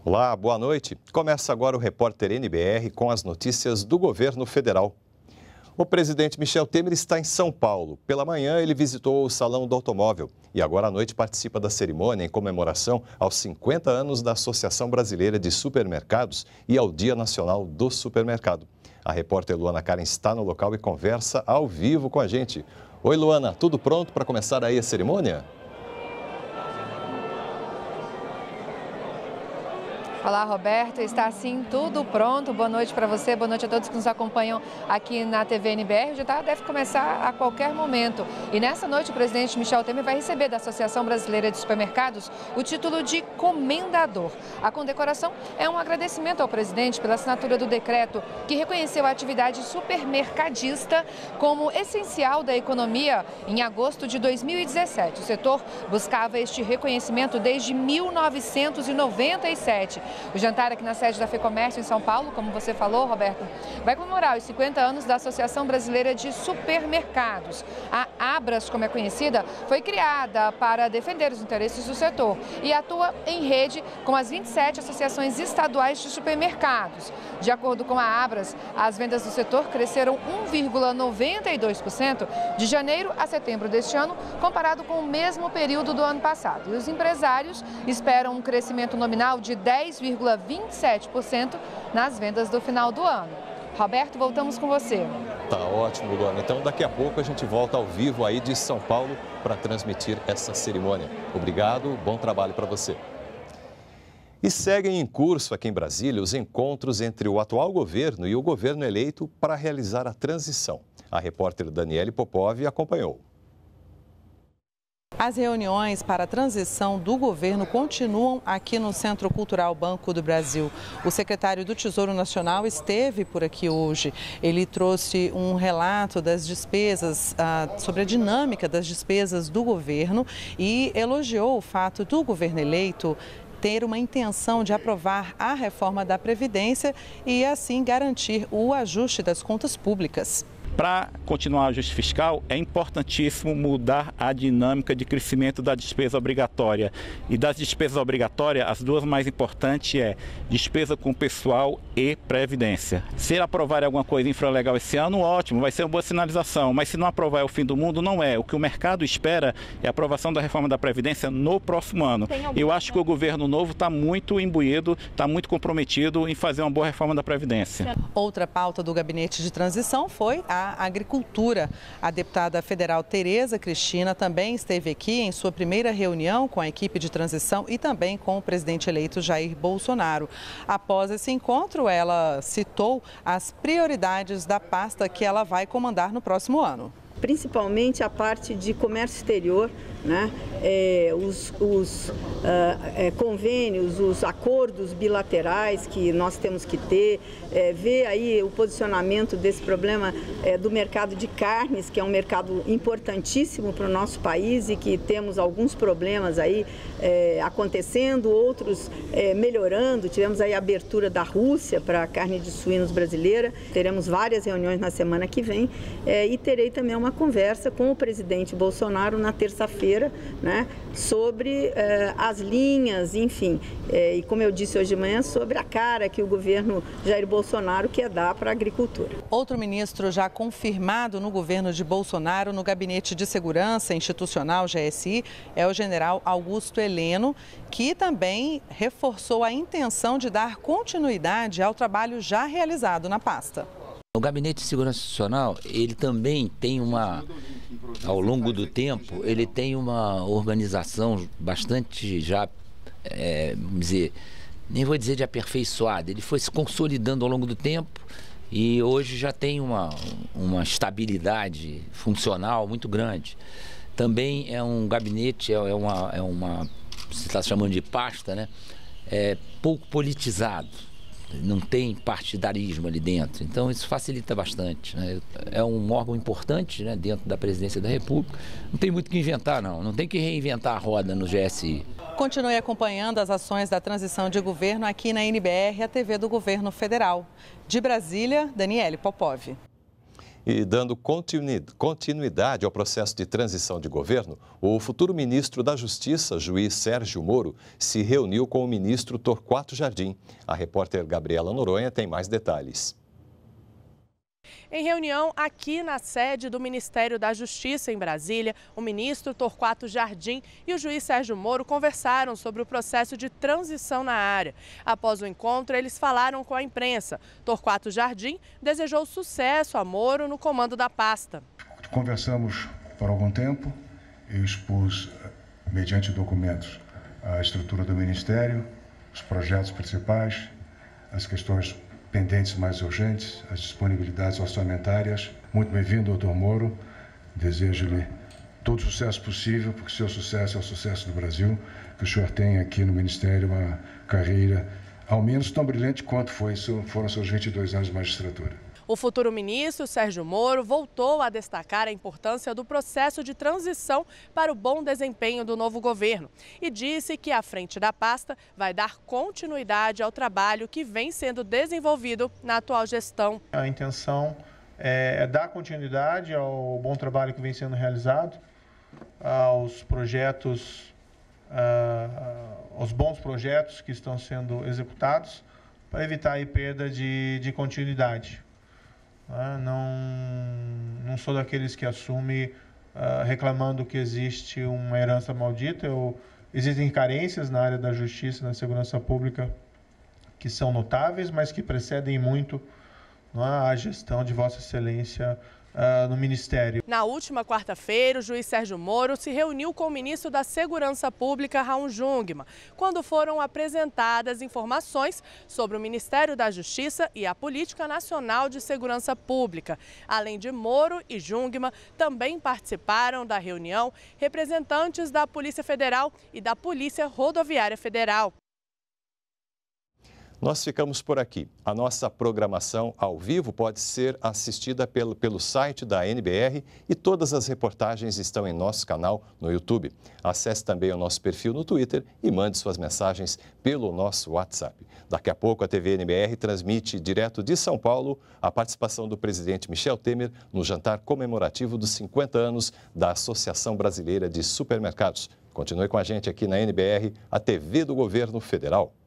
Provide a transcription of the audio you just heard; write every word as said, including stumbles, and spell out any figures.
Olá, boa noite. Começa agora o Repórter N B R com as notícias do governo federal. O presidente Michel Temer está em São Paulo. Pela manhã, ele visitou o Salão do Automóvel e agora à noite participa da cerimônia em comemoração aos cinquenta anos da Associação Brasileira de Supermercados e ao Dia Nacional do Supermercado. A repórter Luana Karen está no local e conversa ao vivo com a gente. Oi, Luana, tudo pronto para começar aí a cerimônia? Olá, Roberto. Está assim tudo pronto. Boa noite para você, boa noite a todos que nos acompanham aqui na T V N B R. O jantar deve começar a qualquer momento. E nessa noite o presidente Michel Temer vai receber da Associação Brasileira de Supermercados o título de comendador. A condecoração é um agradecimento ao presidente pela assinatura do decreto que reconheceu a atividade supermercadista como essencial da economia em agosto de dois mil e dezessete. O setor buscava este reconhecimento desde mil novecentos e noventa e sete. O jantar aqui na sede da FEComércio em São Paulo, como você falou, Roberto, vai comemorar os cinquenta anos da Associação Brasileira de Supermercados. A Abras, como é conhecida, foi criada para defender os interesses do setor e atua em rede com as vinte e sete associações estaduais de supermercados. De acordo com a Abras, as vendas do setor cresceram um vírgula noventa e dois por cento de janeiro a setembro deste ano, comparado com o mesmo período do ano passado. E os empresários esperam um crescimento nominal de dez vírgula vinte e sete por cento nas vendas do final do ano. Roberto, voltamos com você. Tá ótimo, Luana. Então, daqui a pouco a gente volta ao vivo aí de São Paulo para transmitir essa cerimônia. Obrigado, bom trabalho para você. E seguem em curso aqui em Brasília os encontros entre o atual governo e o governo eleito para realizar a transição. A repórter Daniele Popov acompanhou. As reuniões para a transição do governo continuam aqui no Centro Cultural Banco do Brasil. O secretário do Tesouro Nacional esteve por aqui hoje. Ele trouxe um relato das despesas, ah, sobre a dinâmica das despesas do governo e elogiou o fato do governo eleito ter uma intenção de aprovar a reforma da Previdência e, assim, garantir o ajuste das contas públicas. Para continuar o ajuste fiscal, é importantíssimo mudar a dinâmica de crescimento da despesa obrigatória. E das despesas obrigatórias, as duas mais importantes é despesa com pessoal e previdência. Se aprovar alguma coisa infralegal esse ano, ótimo, vai ser uma boa sinalização. Mas se não aprovar é o fim do mundo, não é. O que o mercado espera é a aprovação da reforma da Previdência no próximo ano. Eu acho que o governo novo está muito imbuído, está muito comprometido em fazer uma boa reforma da Previdência. Outra pauta do gabinete de transição foi a agricultura. A deputada federal Tereza Cristina também esteve aqui em sua primeira reunião com a equipe de transição e também com o presidente eleito Jair Bolsonaro. Após esse encontro, ela citou as prioridades da pasta que ela vai comandar no próximo ano. Principalmente a parte de comércio exterior, né? É, os, os uh, é, convênios, os acordos bilaterais que nós temos que ter, é, ver aí o posicionamento desse problema é, do mercado de carnes, que é um mercado importantíssimo para o nosso país e que temos alguns problemas aí é, acontecendo, outros é, melhorando. Tivemos aí a abertura da Rússia para a carne de suínos brasileira, teremos várias reuniões na semana que vem é, e terei também uma conversa com o presidente Bolsonaro na terça-feira, né, sobre eh, as linhas, enfim, eh, e como eu disse hoje de manhã, sobre a cara que o governo Jair Bolsonaro quer dar para a agricultura. Outro ministro já confirmado no governo de Bolsonaro no Gabinete de Segurança Institucional, G S I, é o general Augusto Heleno, que também reforçou a intenção de dar continuidade ao trabalho já realizado na pasta. O Gabinete de Segurança Institucional, ele também tem uma, ao longo do tempo, ele tem uma organização bastante já, é, vamos dizer, nem vou dizer de aperfeiçoada, ele foi se consolidando ao longo do tempo e hoje já tem uma, uma estabilidade funcional muito grande. Também é um gabinete, é uma, é uma você está chamando de pasta, né? É pouco politizado. Não tem partidarismo ali dentro, então isso facilita bastante, né? É um órgão importante, né, dentro da Presidência da República. Não tem muito o que inventar, não. Não tem que reinventar a roda no G S I. Continue acompanhando as ações da transição de governo aqui na N B R, a T V do Governo Federal. De Brasília, Daniele Popov. E dando continuidade ao processo de transição de governo, o futuro ministro da Justiça, juiz Sérgio Moro, se reuniu com o ministro Torquato Jardim. A repórter Gabriela Noronha tem mais detalhes. Em reunião aqui na sede do Ministério da Justiça em Brasília, o ministro Torquato Jardim e o juiz Sérgio Moro conversaram sobre o processo de transição na área. Após o encontro, eles falaram com a imprensa. Torquato Jardim desejou sucesso a Moro no comando da pasta. Conversamos por algum tempo, eu expus, mediante documentos, a estrutura do Ministério, os projetos principais, as questões pendentes mais urgentes, as disponibilidades orçamentárias. Muito bem-vindo, doutor Moro. Desejo-lhe todo o sucesso possível, porque o seu sucesso é o sucesso do Brasil, que o senhor tem aqui no Ministério uma carreira, ao menos tão brilhante quanto foi, foram seus vinte e dois anos de magistratura. O futuro ministro Sérgio Moro voltou a destacar a importância do processo de transição para o bom desempenho do novo governo e disse que à frente da pasta vai dar continuidade ao trabalho que vem sendo desenvolvido na atual gestão. A intenção é dar continuidade ao bom trabalho que vem sendo realizado, aos projetos, aos bons projetos que estão sendo executados, para evitar a perda de, de continuidade. Não, não sou daqueles que assume uh, reclamando que existe uma herança maldita. Eu, existem carências na área da justiça e na segurança pública que são notáveis, mas que precedem muito não é, a gestão de Vossa Excelência uh, no Ministério. Na última quarta-feira, o juiz Sérgio Moro se reuniu com o ministro da Segurança Pública, Raul Jungmann, quando foram apresentadas informações sobre o Ministério da Justiça e a Política Nacional de Segurança Pública. Além de Moro e Jungmann, também participaram da reunião representantes da Polícia Federal e da Polícia Rodoviária Federal. Nós ficamos por aqui. A nossa programação ao vivo pode ser assistida pelo, pelo site da N B R e todas as reportagens estão em nosso canal no YouTube. Acesse também o nosso perfil no Twitter e mande suas mensagens pelo nosso WhatsApp. Daqui a pouco a T V N B R transmite direto de São Paulo a participação do presidente Michel Temer no jantar comemorativo dos cinquenta anos da Associação Brasileira de Supermercados. Continue com a gente aqui na N B R, a T V do Governo Federal.